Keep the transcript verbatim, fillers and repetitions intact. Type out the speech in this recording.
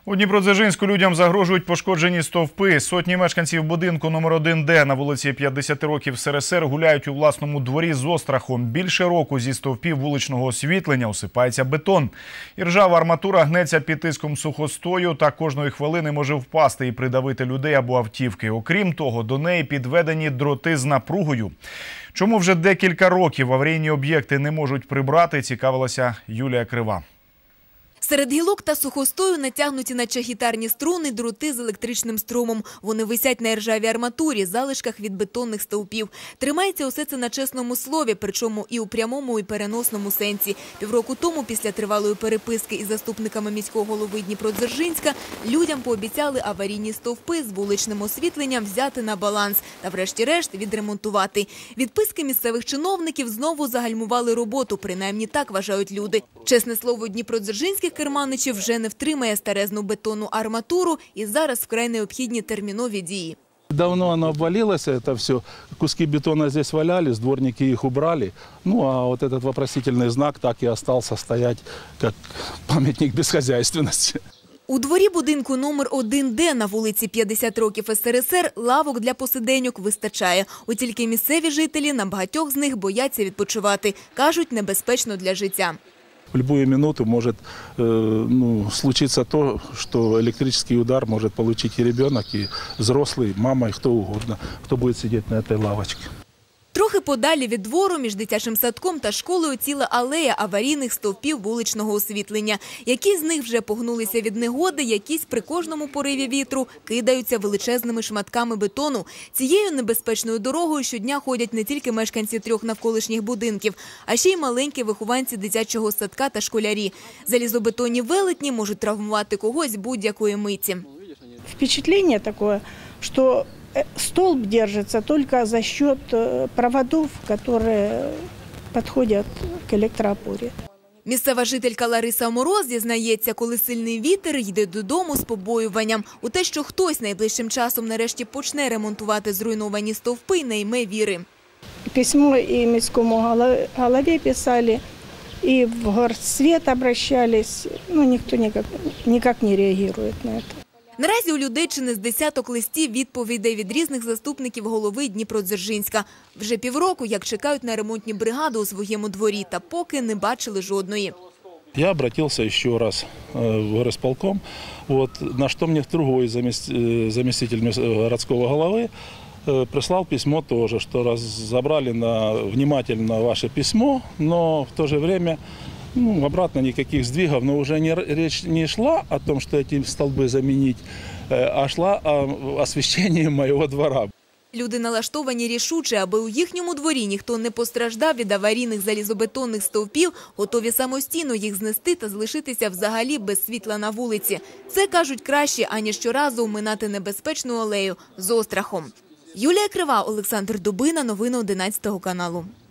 У Дніпродзержинську людям загрожують пошкоджені стовпи. Сотні мешканців будинку номер один Д на вулиці п'ятдесят років С Р С Р гуляють у власному дворі з острахом. Більше року зі стовпів вуличного освітлення осипається бетон. І ржава арматура гнеться під тиском сухостою та кожної хвилини може впасти і придавити людей або автівки. Окрім того, до неї підведені дроти з напругою. Чому вже декілька років аварійні об'єкти не можуть прибрати, цікавилася Юлія Крива. Серед гілок та сухостою натягнуті наче гітарні струни дроти з електричним струмом. Вони висять на ржавій арматурі, залишках від бетонних стовпів. Тримається усе це на чесному слові, причому і у прямому, і переносному сенсі. Півроку тому, після тривалої переписки із заступниками міського голови Дніпродзержинська, людям пообіцяли аварійні стовпи з вуличним освітленням взяти на баланс та врешті-решт відремонтувати. Відписки місцевих чиновників знову загальмували роботу, принаймні так вважають люди. Чесне слово, Дніпродзержинських керманичів вже не втримає старезну бетонну арматуру і зараз вкрай необхідні термінові дії. Давно оно обвалилось, это все. Куски бетона здесь валялись, дворники их убрали. Ну, а вот этот вопросительный знак так и остался стоять, как памятник безхозяйственности. У дворі будинку номер один Д на вулиці п'ятдесят років С Р С Р лавок для посиденьок вистачає. От тільки місцеві жителі на багатьох з них бояться відпочивати. Кажуть, небезпечно для життя. В любую минуту может э, ну, случиться то, что электрический удар может получить и ребенок, и взрослый, мама, и кто угодно, кто будет сидеть на этой лавочке. Трохи подалі від двору між дитячим садком та школою ціла алея аварійних стовпів вуличного освітлення. Які з них вже погнулися від негоди, якісь при кожному пориві вітру кидаються величезними шматками бетону. Цією небезпечною дорогою щодня ходять не тільки мешканці трьох навколишніх будинків, а ще й маленькі вихованці дитячого садка та школярі. Залізобетонні велетні можуть травмувати когось будь-якої миті. Впечатление такое, что столб держится только за счет проводов, которые подходят к электроопоре. Місцева жителька Лариса Мороз зізнається, коли сильний вітер, йде додому з побоюванням. У те, що хтось найближчим часом нарешті почне ремонтувати зруйновані стовпи, не йме віри. Письмо і міському голові писали, і в горсвет обращались. Ну, ніхто ніяк, ніяк не реагує на це. Наразі у людей чи не з десяток листів відповідей від різних заступників голови Дніпродзержинська. Вже півроку, як чекають на ремонтні бригади у своєму дворі, та поки не бачили жодної. Я обратился ще раз в горисполком, вот, на что мне другой заместитель городского головы прислал письмо тоже, что разобрали на, внимательно ваше письмо, но в то же время ну, обратно никаких сдвигов, но уже не, речь не шла о том, что эти столбы заменить, а шла о освещении моего двора. Люди налаштовані рішуче, аби у їхньому дворі ніхто не постраждав від аварійних залізобетонних стовпів, готові самостійно їх знести та залишитися взагалі без світла на вулиці. Це, кажуть, краще, аніж щоразу оминати небезпечну алею з острахом. Юлія Крива, Олександр Дубина, новини одинадцятого каналу.